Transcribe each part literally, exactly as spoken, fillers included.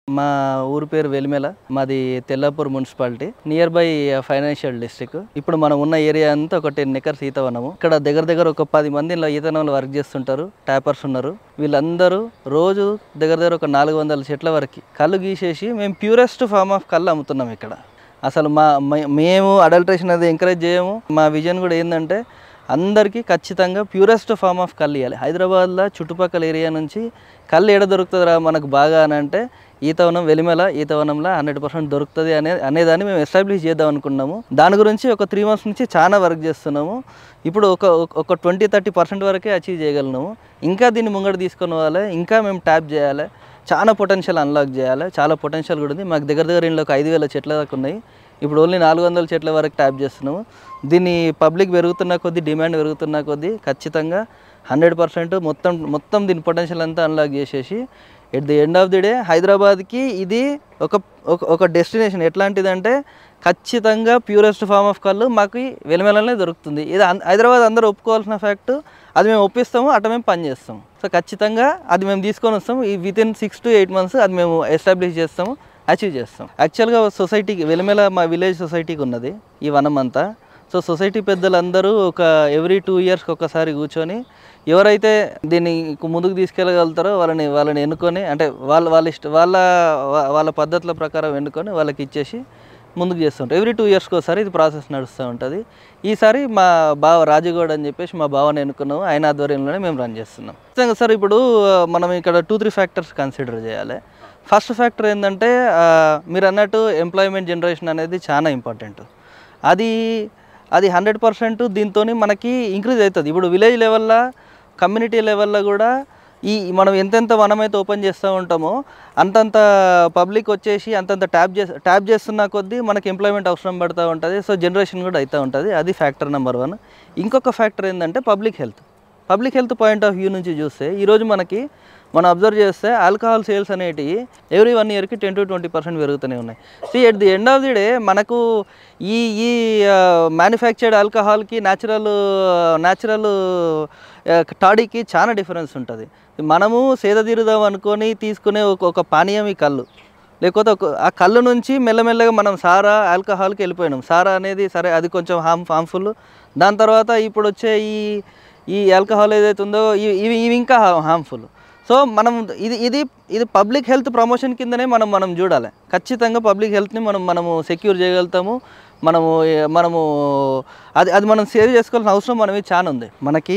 మా ఊరు పేరు వెలిమెల. మాది Tellapur municipality, near by financial district. ఇప్పుడు మనం ఉన్న ఏరియా అంతా ఒక టెన్ ఎకర్స్ ఈతవనము. ఇక్కడ దగ్గర దగ్గర ఒక పది మంది ఈతవనంలో వర్క్ చేస్తుంటారు, ట్యాపర్స్ ఉన్నారు. వీళ్ళందరూ రోజు దగ్గర దగ్గర ఒక నాలుగు వందల చెట్ల వరకు కళ్ళు గీసేసి మేము ప్యూరెస్ట్ ఫార్మ్ ఆఫ్ కళ్ళు అమ్ముతున్నాం ఇక్కడ. అసలు మా మేము అడల్ట్రేషన్ అది ఎంకరేజ్ చేయము. మా విజన్ కూడా ఏంటంటే అందరికీ ఖచ్చితంగా ప్యూరెస్ట్ ఫార్మ్ ఆఫ్ కళ్ళు ఇవ్వాలి. హైదరాబాద్లో చుట్టుపక్కల ఏరియా నుంచి కళ్ళు ఎడ దొరుకుతుందిరా మనకు బాగా అని అంటే ఈతవనం వెలిమెల ఈతవనంలో హండ్రెడ్ పర్సెంట్ దొరుకుతుంది అనే అనేదాన్ని మేము ఎస్టాబ్లిష్ చేద్దాం అనుకున్నాము. దాని గురించి ఒక త్రీ మంత్స్ నుంచి చాలా వర్క్ చేస్తున్నాము. ఇప్పుడు ఒక ఒక ట్వంటీ థర్టీ పర్సెంట్ వరకే అచీవ్ చేయగలిగినాము. ఇంకా దీన్ని ముంగట తీసుకొని పోవాలి, ఇంకా మేము ట్యాప్ చేయాలి, చాలా పొటెన్షియల్ అన్లాక్ చేయాలి. చాలా పొటెన్షియల్ కూడా ఉంది. మాకు దగ్గర దగ్గర ఇంట్లో ఒక ఐదు వేల చెట్ల దాకా ఉన్నాయి. ఇప్పుడు ఓన్లీ నాలుగు వందల చెట్ల వరకు ట్యాప్ చేస్తున్నాము. దీన్ని పబ్లిక్ పెరుగుతున్న కొద్దీ, డిమాండ్ పెరుగుతున్న కొద్దీ ఖచ్చితంగా హండ్రెడ్ పర్సెంట్ మొత్తం మొత్తం దీని పొటెన్షియల్ అంతా అన్లాక్ చేసేసి at the end of the day హైదరాబాద్కి ఇది ఒక ఒక డెస్టినేషన్. ఎట్లాంటిదంటే ఖచ్చితంగా ప్యూరెస్ట్ ఫార్మ్ ఆఫ్ కళ్ళు మాకు వెలిమెలనే దొరుకుతుంది. ఇది హైదరాబాద్ అందరూ ఒప్పుకోవాల్సిన ఫ్యాక్ట్. అది మేము ఒప్పిస్తాము, అట్ట మేము పని చేస్తాము. సో ఖచ్చితంగా అది మేము తీసుకొని వస్తాము. ఈ with in six to eight months అది మేము ఎస్టాబ్లిష్ చేస్తాము, అచీవ్ చేస్తాం. యాక్చువల్గా సొసైటీకి వెలిమెల మా విలేజ్ సొసైటీకి ఉన్నది ఈ వనం అంతా. సో సొసైటీ పెద్దలందరూ ఒక ఎవ్రీ టూ ఇయర్స్కి ఒకసారి కూర్చొని ఎవరైతే దీన్ని ముందుకు తీసుకెళ్ళగలుగుతారో వాళ్ళని వాళ్ళని ఎన్నుకొని, అంటే వాళ్ళ వాళ్ళ ఇష్ట వాళ్ళ వాళ్ళ పద్ధతుల ప్రకారం ఎన్నుకొని వాళ్ళకి ఇచ్చేసి ముందుకు చేస్తుంటారు. ఎవ్రీ టూ ఇయర్స్కి ఒకసారి ఇది ప్రాసెస్ నడుస్తూ ఉంటుంది. ఈసారి మా బావ రాజుగౌడ్ అని చెప్పేసి మా బావని ఎన్నుకున్నాము. ఆయన ఆధ్వర్యంలోనే మేము రన్ చేస్తున్నాం. ఖచ్చితంగా సార్ ఇప్పుడు మనం ఇక్కడ టూ త్రీ ఫ్యాక్టర్స్ కన్సిడర్ చేయాలి. ఫస్ట్ ఫ్యాక్టర్ ఏంటంటే మీరు అన్నట్టు ఎంప్లాయ్మెంట్ జనరేషన్ అనేది చాలా ఇంపార్టెంట్. అది అది హండ్రెడ్ పర్సెంట్ దీంతో మనకి ఇంక్రీజ్ అవుతుంది. ఇప్పుడు విలేజ్ లెవెల్లో, కమ్యూనిటీ లెవెల్లో కూడా ఈ మనం ఎంతెంత వనమైతే ఓపెన్ చేస్తూ ఉంటామో అంతంత పబ్లిక్ వచ్చేసి అంతంత ట్యాప్ చే ట్యాప్ చేస్తున్న కొద్దీ మనకి ఎంప్లాయ్మెంట్ అవసరం పడుతూ ఉంటుంది. సో జనరేషన్ కూడా అవుతూ ఉంటుంది. అది ఫ్యాక్టర్ నెంబర్ వన్. ఇంకొక ఫ్యాక్టర్ ఏంటంటే public health. Public health point of view నుంచి చూస్తే ఈరోజు మనకి మనం అబ్జర్వ్ చేస్తే ఆల్కహాల్ సేల్స్ అనేటివి ఎవ్రీ వన్ ఇయర్కి టెన్ టు ట్వంటీ పర్సెంట్ పెరుగుతూనే ఉన్నాయి. So at the end of the day మనకు ఈ ఈ మ్యానుఫ్యాక్చర్డ్ ఆల్కహాల్కి న్యాచురల్ న్యాచురల్ టాడీకి చాలా డిఫరెన్స్ ఉంటుంది. మనము సేద తీరుదాం అనుకొని తీసుకునే ఒక ఒక పానీయం ఈ కళ్ళు, లేకపోతే ఒక ఆ కళ్ళు నుంచి మెల్లమెల్లగా మనం సారా ఆల్కహాల్కి వెళ్ళిపోయినాం. సారా అనేది సరే అది కొంచెం హార్మ్ హార్మ్ఫుల్. దాని తర్వాత ఇప్పుడు వచ్చే ఈ ఈ ఆల్కహాల్ ఏదైతే ఉందో ఇవి ఇవి ఇంకా హార్మ్ఫుల్. సో మనం ఇది ఇది ఇది పబ్లిక్ హెల్త్ ప్రమోషన్ కిందనే మనం మనం చూడాలి. ఖచ్చితంగా పబ్లిక్ హెల్త్ని మనం మనము సెక్యూర్ చేయగలుగుతాము. మనము మనము అది అది మనం సేవ్ చేసుకోవాల్సిన అవసరం మనవి చాలా ఉంది. మనకి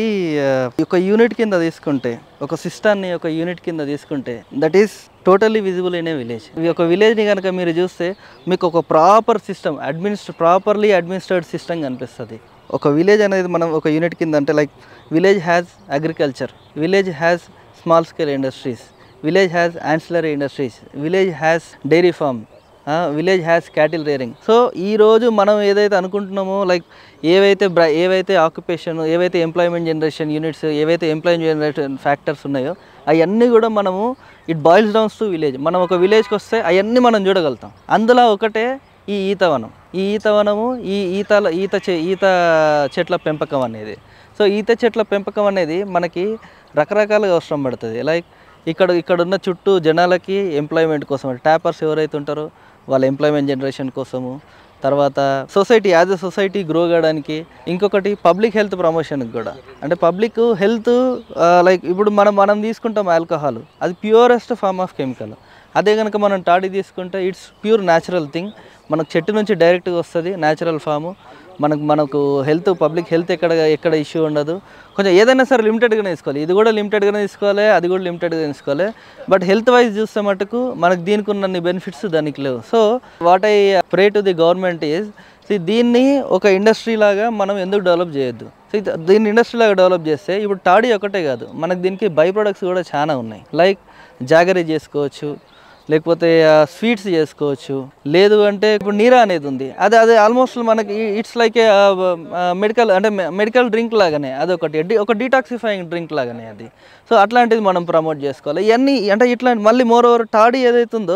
ఒక యూనిట్ కింద తీసుకుంటే, ఒక సిస్టాన్ని ఒక యూనిట్ కింద తీసుకుంటే that is totally visible in a village. ఒక విలేజ్ని కనుక మీరు చూస్తే మీకు ఒక ప్రాపర్ సిస్టమ్, అడ్మినిస్ట్ర ప్రాపర్లీ అడ్మినిస్ట్రేడ్ సిస్టమ్ కనిపిస్తుంది. ఒక విలేజ్ అనేది మనం ఒక యూనిట్ కింద అంటే like village has agriculture, village has small scale industries, village has ancillary industries, village has dairy farm, village has cattle rearing. So ఈరోజు మనం ఏదైతే అనుకుంటున్నామో లైక్ ఏవైతే బ్ర ఏవైతే ఆక్యుపేషన్, ఏవైతే ఎంప్లాయ్మెంట్ జనరేషన్ యూనిట్స్, ఏవైతే ఎంప్లాయ్మెంట్ జనరేషన్ ఫ్యాక్టర్స్ ఉన్నాయో అవన్నీ కూడా మనము it boils downs to village. మనం ఒక విలేజ్కి వస్తే అవన్నీ మనం చూడగలుగుతాం. అందులో ఒకటే ఈ ఈతవనం. ఈ ఈతవనము ఈ ఈతల ఈత చె ఈత చెట్ల పెంపకం అనేది. సో ఈత చెట్ల పెంపకం అనేది మనకి రకరకాలుగా అవసరం పడుతుంది. లైక్ ఇక్కడ ఇక్కడ ఉన్న చుట్టూ జనాలకి ఎంప్లాయ్మెంట్ కోసం, ట్యాపర్స్ ఎవరైతే ఉంటారో వాళ్ళ ఎంప్లాయ్మెంట్ జనరేషన్ కోసము, తర్వాత society as a society grow కావడానికి, ఇంకొకటి పబ్లిక్ హెల్త్ ప్రమోషన్కి కూడా. అంటే పబ్లిక్ హెల్త్ లైక్ ఇప్పుడు మనం మనం తీసుకుంటాం ఆల్కహాల్, అది ప్యూరెస్ట్ ఫార్మ్ ఆఫ్ కెమికల్. అదే కనుక మనం టాడీ తీసుకుంటే ఇట్స్ ప్యూర్ న్యాచురల్ థింగ్. మనకు చెట్టు నుంచి డైరెక్ట్గా వస్తుంది, న్యాచురల్ ఫాము. మనకు మనకు హెల్త్, పబ్లిక్ హెల్త్ ఎక్కడ ఎక్కడ ఇష్యూ ఉండదు. కొంచెం ఏదైనా సరే లిమిటెడ్గానే తీసుకోవాలి. ఇది కూడా లిమిటెడ్గానే తీసుకోవాలి, అది కూడా లిమిటెడ్గా తీసుకోవాలి. బట్ హెల్త్ వైజ్ చూస్తే మటుకు మనకు దీనికి ఉన్న బెనిఫిట్స్ దానికి లేవు. So what I pray to the government is, దీన్ని ఒక ఇండస్ట్రీ లాగా మనం ఎందుకు డెవలప్ చేయొద్దు. సో దీన్ని ఇండస్ట్రీ లాగా డెవలప్ చేస్తే ఇప్పుడు టాడీ ఒకటే కాదు, మనకు దీనికి బై ప్రొడక్ట్స్ కూడా చాలా ఉన్నాయి. లైక్ జాగరీ చేసుకోవచ్చు, లేకపోతే స్వీట్స్ చేసుకోవచ్చు, లేదు అంటే ఇప్పుడు నీరా అనేది ఉంది. అది అది ఆల్మోస్ట్ మనకి ఇట్స్ లైక్ ఏ మెడికల్ అంటే మెడికల్ డ్రింక్ లాగానే, అది ఒకటి ఒక డీటాక్సిఫైయింగ్ డ్రింక్ లాగానే అది. సో అట్లాంటిది మనం ప్రమోట్ చేసుకోవాలి. ఇవన్నీ అంటే ఇట్లాంటి మళ్ళీ మోర్ ఓవర్ టాడీ ఏదైతే ఉందో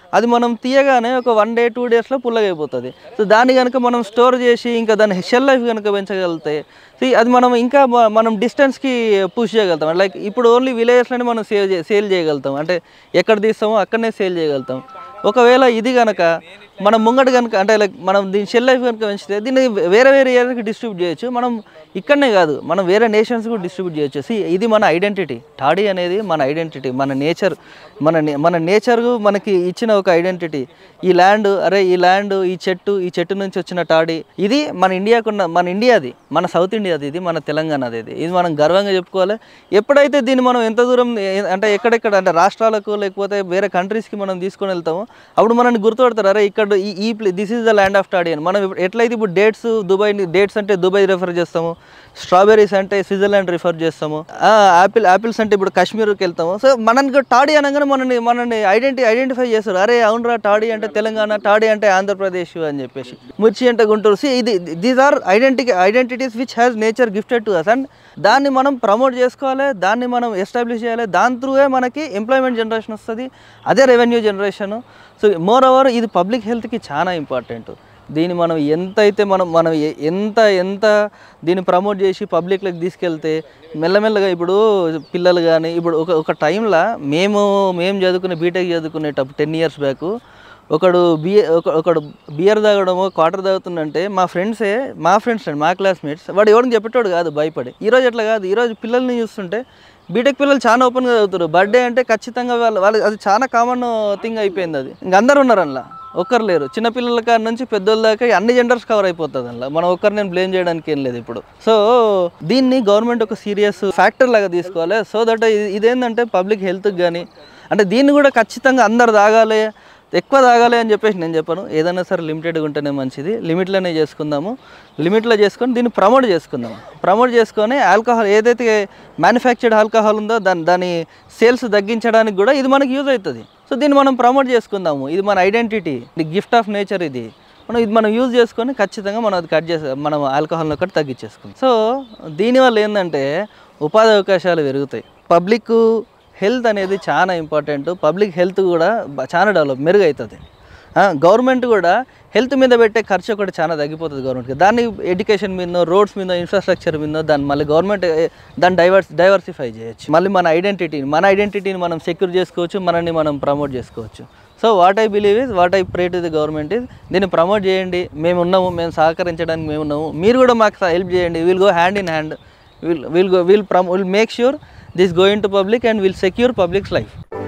అది మనం తీయగానే ఒక వన్ డే టూ డేస్లో పుల్లగా అయిపోతుంది. సో దాన్ని కనుక మనం స్టోర్ చేసి ఇంకా దాని షెల్ లైఫ్ కనుక పెంచగలిగితే సో అది మనం ఇంకా మనం డిస్టెన్స్కి పుష్ చేయగలుగుతాం. లైక్ ఇప్పుడు ఓన్లీ విలేజెస్లోనే మనం సేల్ సేల్ చేయగలుగుతాం, అంటే ఎక్కడ తీస్తామో అక్కడనే సేల్ చేయగలుగుతాం. ఒకవేళ ఇది కనుక మనం ముంగట కనుక అంటే లైక్ మనం దీని షెల్ లైఫ్ కనుక పెంచితే దీన్ని వేరే వేరే ఏరియాకి డిస్ట్రిబ్యూట్ చేయొచ్చు. మనం ఇక్కడనే కాదు, మనం వేరే నేషన్స్ కూడా డిస్ట్రిబ్యూట్ చేయొచ్చు. సి ఇది మన ఐడెంటిటీ, టాడీ అనేది మన ఐడెంటిటీ, మన నేచర్, మన మన నేచర్ మనకి ఇచ్చిన ఒక ఐడెంటిటీ. ఈ ల్యాండ్, అరే ఈ ల్యాండ్, ఈ చెట్టు, ఈ చెట్టు నుంచి వచ్చిన టాడీ, ఇది మన ఇండియాకున్న, మన ఇండియాది, మన సౌత్ ఇండియాది, ఇది మన తెలంగాణది, ఇది ఇది మనం గర్వంగా చెప్పుకోవాలి. ఎప్పుడైతే దీన్ని మనం ఎంత దూరం అంటే ఎక్కడెక్కడ అంటే రాష్ట్రాలకు లేకపోతే వేరే కంట్రీస్కి మనం తీసుకొని వెళ్తామో అప్పుడు మనల్ని గుర్తుపడతారు, అరే ఇక్కడ ఈ ఈ play this is the land of toddy అని. మనం ఎట్లయితే ఇప్పుడు డేట్స్ దుబాయ్, డేట్స్ అంటే దుబాయ్ రెఫర్ చేస్తాము, స్ట్రాబెర్రీస్ అంటే స్విట్జర్లాండ్ రిఫర్ చేస్తాము, యాపిల్ యాపిల్స్ అంటే ఇప్పుడు కాశ్మీర్కి వెళ్తాము. సో మనకి టాడీ అనగానే మనని మనని ఐడెంటి ఐడెంటిఫై చేస్తారు, అరే అవునరా టాడీ అంటే తెలంగాణ, టాడీ అంటే ఆంధ్రప్రదేశ్ అని చెప్పేసి, మిర్చి అంటే గుంటూరు. సి ఇది దీస్ ఆర్ ఐడెంటి identities which has nature gifted to us. And దాన్ని మనం ప్రమోట్ చేసుకోవాలి, దాన్ని మనం ఎస్టాబ్లిష్ చేయాలి. దాని త్రూవే మనకి ఎంప్లాయ్మెంట్ జనరేషన్ వస్తుంది, అదే revenue generation. So more over ఇది పబ్లిక్ హెల్త్కి చాలా ఇంపార్టెంట్. దీన్ని మనం ఎంతైతే మనం మనం ఎంత ఎంత దీన్ని ప్రమోట్ చేసి పబ్లిక్లోకి తీసుకెళ్తే మెల్లమెల్లగా ఇప్పుడు పిల్లలు కానీ ఇప్పుడు ఒక ఒక టైంలో మేము మేము చదువుకునే బీటెక్ చదువుకునేటప్పుడు టెన్ ఇయర్స్ బ్యాక్ ఒకడు బిఏ ఒక ఒకడు బియర్ తాగడమో క్వార్టర్ తాగుతుందంటే మా ఫ్రెండ్సే మా ఫ్రెండ్స్ అండి మా క్లాస్మేట్స్ వాడు ఎవరికి చెప్పేటోడు కాదు భయపడి. ఈరోజు అట్లా కాదు, ఈరోజు పిల్లల్ని చూస్తుంటే బీటెక్ పిల్లలు చాలా ఓపెన్గా చదువుతారు. బర్త్డే అంటే ఖచ్చితంగా వాళ్ళు వాళ్ళు అది చాలా కామన్ థింగ్ అయిపోయింది. అది ఇంక అందరు ఉన్నారు అందులో, ఒక్కరు లేరు. చిన్నపిల్లల కాడ నుంచి పెద్దోళ్ళ దాకా అన్ని జెండర్స్ కవర్ అయిపోతుంది అందులో. మనం ఒక్కరు నేను బ్లేమ్ చేయడానికి ఏం లేదు ఇప్పుడు. సో దీన్ని గవర్నమెంట్ ఒక సీరియస్ ఫ్యాక్టర్ లాగా తీసుకోవాలి. సో దట్ ఇదేంటంటే పబ్లిక్ హెల్త్కి కానీ అంటే దీన్ని కూడా ఖచ్చితంగా అందరు తాగాలి, ఎక్కువ తాగాలి అని చెప్పేసి నేను చెప్పను. ఏదైనా సరే లిమిటెడ్గా ఉంటేనే మంచిది, లిమిట్లోనే చేసుకుందాము. లిమిట్లో చేసుకొని దీన్ని ప్రమోట్ చేసుకుందాము. ప్రమోట్ చేసుకొని ఆల్కహాల్ ఏదైతే మ్యానుఫ్యాక్చర్డ్ ఆల్కహాల్ ఉందో దాని దాని సేల్స్ తగ్గించడానికి కూడా ఇది మనకి యూజ్ అవుతుంది. సో దీన్ని మనం ప్రమోట్ చేసుకుందాము. ఇది మన ఐడెంటిటీ, ఇది గిఫ్ట్ ఆఫ్ నేచర్. ఇది మనం ఇది మనం యూజ్ చేసుకొని ఖచ్చితంగా మనం అది కట్ చేసి మనం ఆల్కహాల్ని ఒకటి తగ్గించేసుకుందాం. సో దీనివల్ల ఏంటంటే ఉపాధి అవకాశాలు పెరుగుతాయి. పబ్లిక్ హెల్త్ అనేది చాలా ఇంపార్టెంట్. పబ్లిక్ హెల్త్ కూడా చాలా డెవలప్ మెరుగవుతుంది. గవర్నమెంట్ కూడా హెల్త్ మీద పెట్టే ఖర్చు ఒకటి చాలా తగ్గిపోతుంది గవర్నమెంట్కి. దాన్ని ఎడ్యుకేషన్ మీద, రోడ్స్ మీద, ఇన్ఫ్రాస్ట్రక్చర్ మీద దాన్ని మళ్ళీ గవర్నమెంట్ దాన్ని డైవర్స్ డైవర్సిఫై చేయొచ్చు. మళ్ళీ మన ఐడెంటిటీని మన ఐడెంటిటీని మనం సెక్యూర్ చేసుకోవచ్చు, మనల్ని మనం ప్రమోట్ చేసుకోవచ్చు. So what I believe is, what I pray to the government is, దీన్ని ప్రమోట్ చేయండి. మేము ఉన్నాము, మేము సహకరించడానికి మేము ఉన్నాము, మీరు కూడా మాకు హెల్ప్ చేయండి. Will go hand in hand, will will go will will make sure this go into public and will secure public's life.